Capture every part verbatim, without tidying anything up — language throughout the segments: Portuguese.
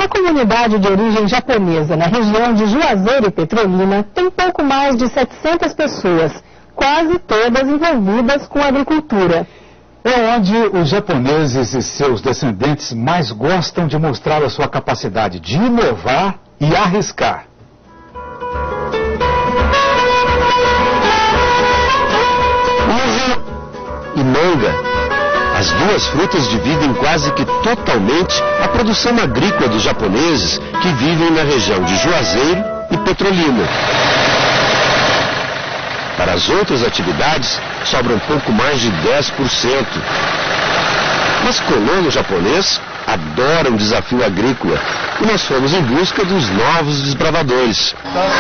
A comunidade de origem japonesa na região de Juazeiro e Petrolina tem pouco mais de setecentas pessoas, quase todas envolvidas com a agricultura. É onde os japoneses e seus descendentes mais gostam de mostrar a sua capacidade de inovar e arriscar. Uva e manga. As duas frutas dividem quase que totalmente a produção agrícola dos japoneses que vivem na região de Juazeiro e Petrolina. Para as outras atividades, sobra um pouco mais de dez por cento. Mas colono japonês adora um desafio agrícola e nós fomos em busca dos novos desbravadores.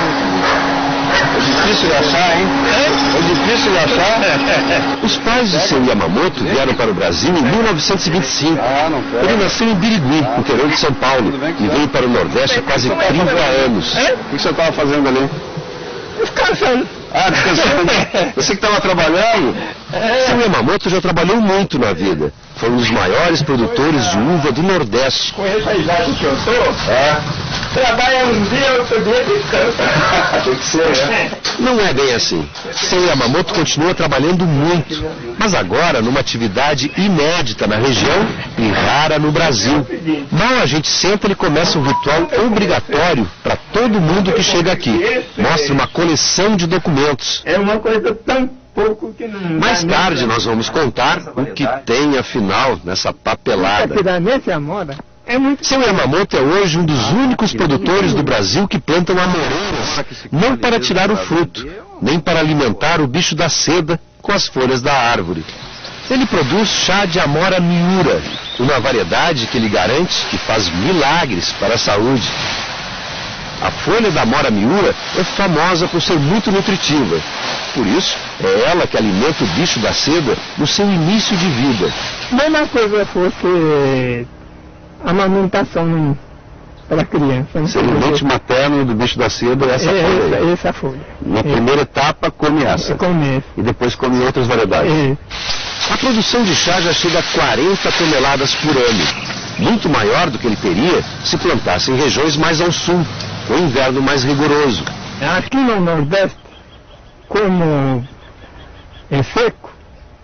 É difícil de achar, hein? É difícil de achar. Os pais de seu Yamamoto vieram para o Brasil em mil novecentos e vinte e cinco. Ele nasceu em Birigui, no interior de São Paulo, e veio para o Nordeste há quase trinta anos. O que você estava fazendo ali? Descansando. Ah, descansando. Você que estava trabalhando? Seu Yamamoto já trabalhou muito na vida. Foi um dos maiores produtores de uva do Nordeste. Conheço a idade que eu sou? É. Trabalha um dia, outro dia descansa. Tem que ser, né? Não é bem assim. Seu Yamamoto continua trabalhando muito, mas agora numa atividade inédita na região e rara no Brasil. Mal a gente senta, ele começa um ritual obrigatório para todo mundo que chega aqui. Mostra uma coleção de documentos. É uma coisa tão pouco que não... Mais tarde nós vamos contar o que tem afinal nessa papelada. É muito... Seu Yamamoto é hoje um dos únicos produtores do Brasil que plantam amoreiras, não para tirar o fruto, nem para alimentar o bicho da seda com as folhas da árvore. Ele produz chá de Amora Miura, uma variedade que lhe garante que faz milagres para a saúde. A folha da Amora Miura é famosa por ser muito nutritiva. Por isso, é ela que alimenta o bicho da seda no seu início de vida. Mesma coisa fosse amamentação para criança. O semente materno do bicho da seda é essa é, folha. Essa, essa folha. Na é. primeira etapa, come essa. Come. E depois come outras variedades. É. A produção de chá já chega a quarenta toneladas por ano. Muito maior do que ele teria se plantasse em regiões mais ao sul, com inverno mais rigoroso. Aqui no Nordeste, como é seco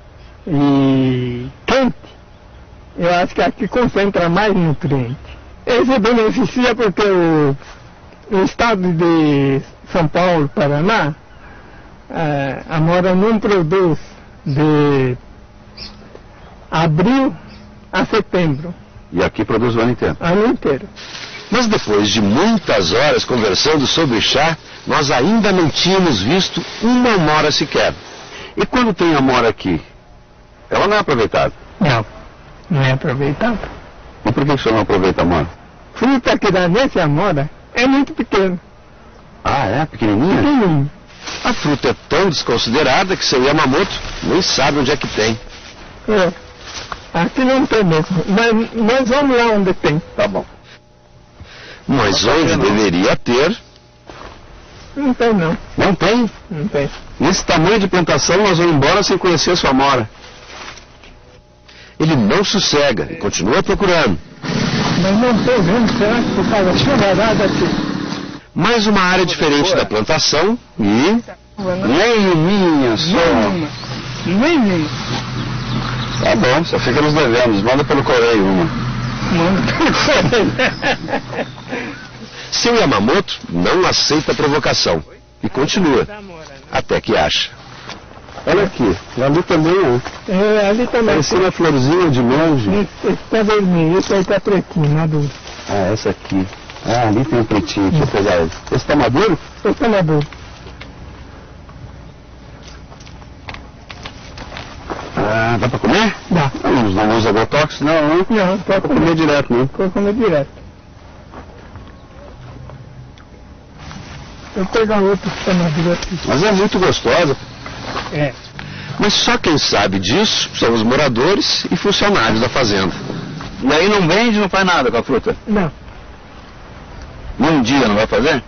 e quente, eu acho que aqui concentra mais nutrientes. Esse beneficia porque o, o estado de São Paulo, Paraná, a Amora não produz de abril a setembro. E aqui produz o ano inteiro. Ano inteiro. Mas depois de muitas horas conversando sobre chá, nós ainda não tínhamos visto uma amora sequer. E quando tem amora aqui, ela não é aproveitada? Não, não é aproveitada. E por que o senhor não aproveita a amora? Fruta que dá nesse amora é muito pequeno. Ah, é? Pequenininha? Pequenininho. A fruta é tão desconsiderada que seu Yamamoto nem sabe onde é que tem. É. Aqui não tem mesmo. Mas nós vamos lá onde tem. Tá bom. Mas onde deveria ter... Não tem não. Não tem? Não tem. Nesse tamanho de plantação, nós vamos embora sem conhecer a sua amora. Ele não sossega e continua procurando. Mas não estou vendo, será que por causa da chuvarada aqui? Mais uma área diferente da plantação e... Nem minha só. Nem nem. Tá bom, só fica nos devendo. Manda pelo correio uma. Manda pelo correio. Seu Yamamoto não aceita a provocação e continua, até que acha. Olha aqui, ali também é. É, ali também. Parecendo uma florzinha de monge. Esse está vermelho, esse aí está pretinho, maduro. Ah, essa aqui. Ah, ali tem um pretinho, deixa eu pegar ele. Esse está maduro? Esse está maduro. Ah, dá pra comer? Dá. Não, não usa botox, não, não? Não, pode comer, comer direto, não? Pode comer direto. Eu vou pegar outro que está maduro aqui. Mas é muito gostosa. É. Mas só quem sabe disso são os moradores e funcionários da fazenda. E aí não vende, não faz nada com a fruta? Não. Nem um dia não vai fazer?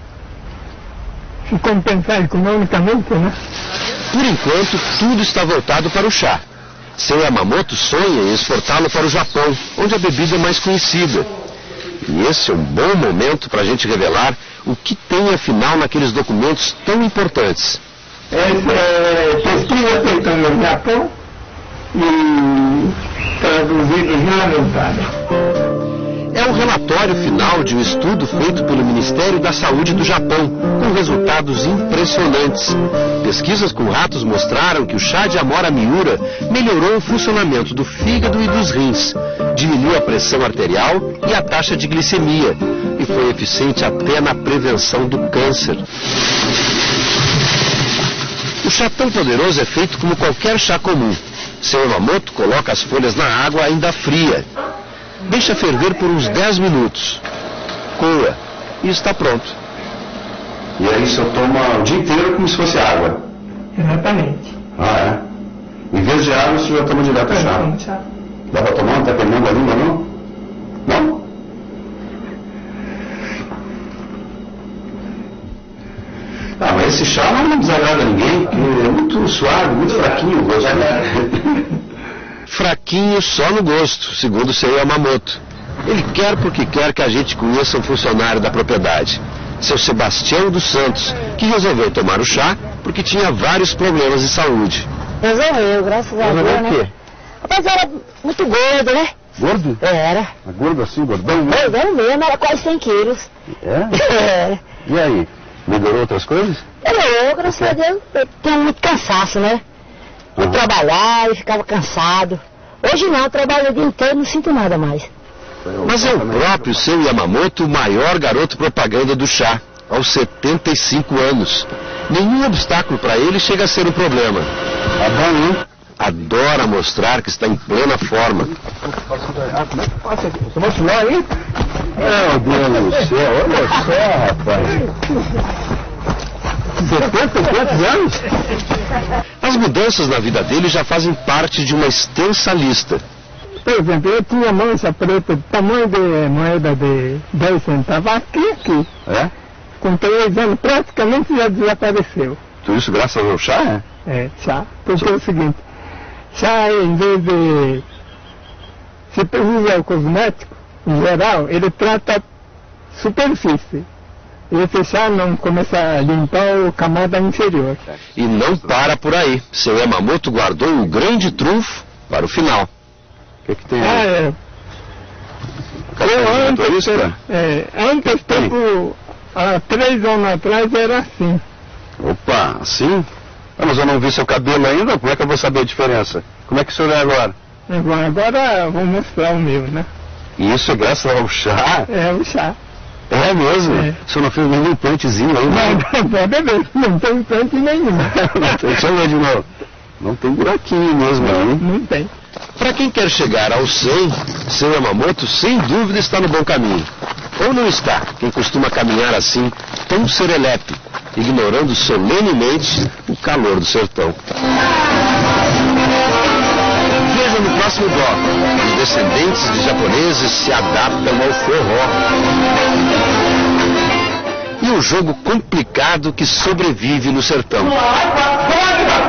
Se compensar economicamente, né? Por enquanto, tudo está voltado para o chá. Seu Yamamoto sonha em exportá-lo para o Japão, onde a bebida é mais conhecida. E esse é um bom momento para a gente revelar o que tem afinal naqueles documentos tão importantes. Essa é pesquisa feita no Japão e traduzida já anotada. É o relatório final de um estudo feito pelo Ministério da Saúde do Japão, com resultados impressionantes. Pesquisas com ratos mostraram que o chá de Amora Miura melhorou o funcionamento do fígado e dos rins, diminuiu a pressão arterial e a taxa de glicemia, e foi eficiente até na prevenção do câncer. O chá tão poderoso é feito como qualquer chá comum. Seu Yamamoto coloca as folhas na água ainda fria. Deixa ferver por uns dez minutos. Coa. E está pronto. E aí você toma o dia inteiro como se fosse água. Exatamente. Ah, é? Em vez de água, você já toma direto a chá. chá. Dá pra tomar? Não tá queimando a língua, não? Não? Ah, mas esse chá não desagrada a ninguém, porque é muito suave, muito fraquinho o gosto. Fraquinho só no gosto, segundo o seu Yamamoto. Ele quer porque quer que a gente conheça um funcionário da propriedade, seu Sebastião dos Santos, que resolveu tomar o chá porque tinha vários problemas de saúde. Resolveu, graças a Deus, Resolveu o né? quê? Rapaz, era muito gordo, né? Gordo? Era. Gordo assim, gordão? Né? Gordão mesmo, era quase cem quilos. É? Era. E aí? Melhorou outras coisas? Melhorou, graças a Deus. Eu tinha muito cansaço, né? Eu Uhum. trabalhava e ficava cansado. Hoje não, eu trabalho o dia inteiro e não sinto nada mais. Mas é o próprio seu Yamamoto o maior garoto propaganda do chá, aos setenta e cinco anos. Nenhum obstáculo para ele chega a ser um problema. Tá bom, hein? Adora mostrar que está em plena forma. Ah, como é que passa aqui? Você vai filmar aí? Meu Deus do céu, olha só, rapaz. setenta e quantos anos? As mudanças na vida dele já fazem parte de uma extensa lista. Por exemplo, eu tinha mancha preta, tamanho de moeda de dez centavos, aqui, aqui. É? Com três anos, praticamente já desapareceu. Tudo isso graças ao chá, é? É, chá. Porque é o seguinte, chá, em vez de... Se precisa o cosmético, em geral, ele trata superfície. Esse chá não começa a limpar a camada inferior. E não para por aí. Seu Yamamoto guardou o grande trunfo para o final. O que, que tem Ah, aí? é. Cadê o Eu antes, motorista? é, antes tempo, há três anos atrás era assim. Opa, assim? Ah, mas eu não vi seu cabelo ainda, como é que eu vou saber a diferença? Como é que o senhor é agora? Bom, agora eu vou mostrar o meu, né? E isso é graças ao chá? É o chá. É mesmo? É. O senhor não fez nenhum implantezinho aí, Não, não? não pode ver, não tem implante nenhum. Não tem, deixa eu ver de novo. Não tem buraquinho mesmo aí. Não tem. Para quem quer chegar ao cem, seu Yamamoto sem dúvida está no bom caminho. Ou não está, quem costuma caminhar assim, tão serelepe, ignorando solenemente o calor do sertão. Veja no próximo bloco, os descendentes de japoneses se adaptam ao forró. E o jogo complicado que sobrevive no sertão.